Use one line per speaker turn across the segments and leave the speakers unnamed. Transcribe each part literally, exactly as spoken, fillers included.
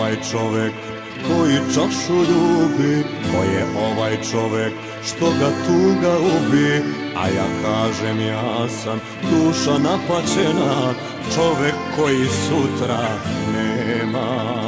ovaj čovek koji čašu ljubi? Ko je ovaj čovek što ga tuga ubi? A ja kažem ja sam duša napaćena, čovek koji sutra nema.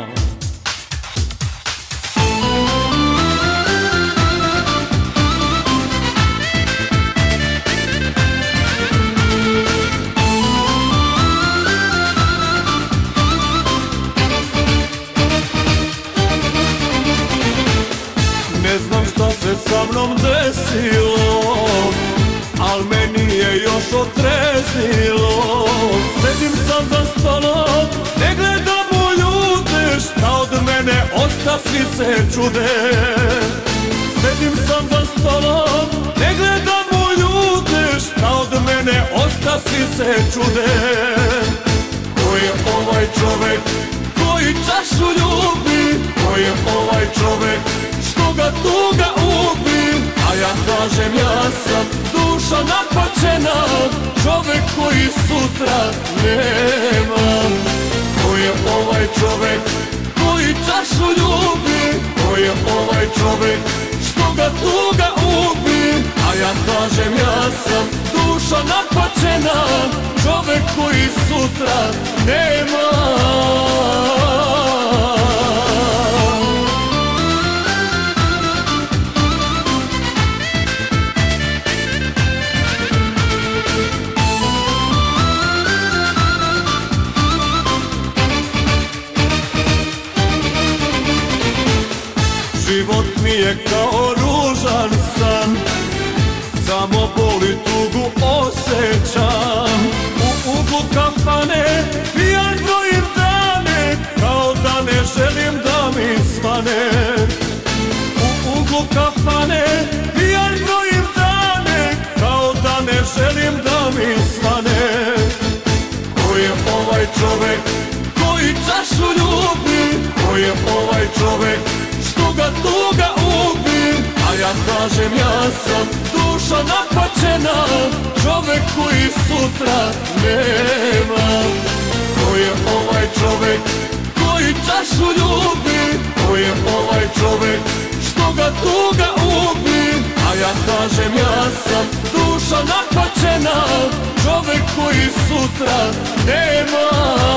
Ne znam šta se sa mnom desilo, al meni je još otreznilo. Sedim sam za stolom, ne gledam u ljude, šta od mene osta svi se čude. Sedim sam za stolom, ne gledam u ljude, šta od mene osta svi se čude. Ko je ovaj čovek koji čašu ljubi? Ko je ovaj čovek što ga tuga ubi? A ja kažem ja sam duša napaćena, čovek koji sutra nema. Ko je ovaj čovek koji čašu ljubi? Ko je ovaj čovek što ga tuga ubi? A ja kažem ja sam duša napaćena, čovek koji sutra nema. Život mi je kao ružan san, samo boli tugu osjećam. U uglu kafane pijan brojim dane, kao da ne želim da mi svane. U uglu kafane pijan brojim dane, kao da ne želim da mi svane. Ko je ovaj čovek koji čašu ljubi? Ko je ovaj čovek što ga tuga ubi? A ja kažem ja sam duša napaćena, čovek koji sutra nema. Ko je ovaj čovek koji čašu ljubi? Ko je ovaj čovek što ga tuga ubi? A ja kažem ja sam duša napaćena, čovek koji sutra nema.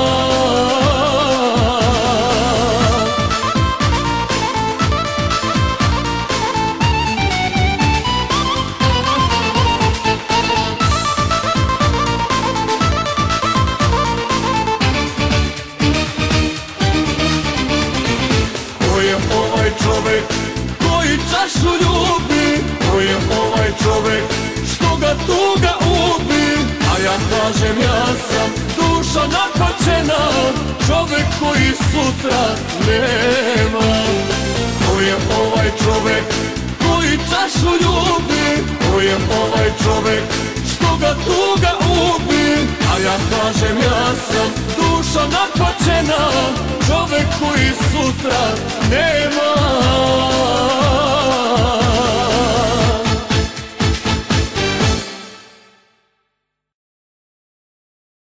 Čovek koji čašu ljubi? Ko je ovaj čovek što ga tuga ubi? A ja kažem ja sam duša napaćena, čovek koji sutra nema. Ko je ovaj čovek koji čašu ljubi? Ko je ovaj čovek što ga tuga ubi? A ja kažem ja sam duša napaćena, čovek koji sutra nema.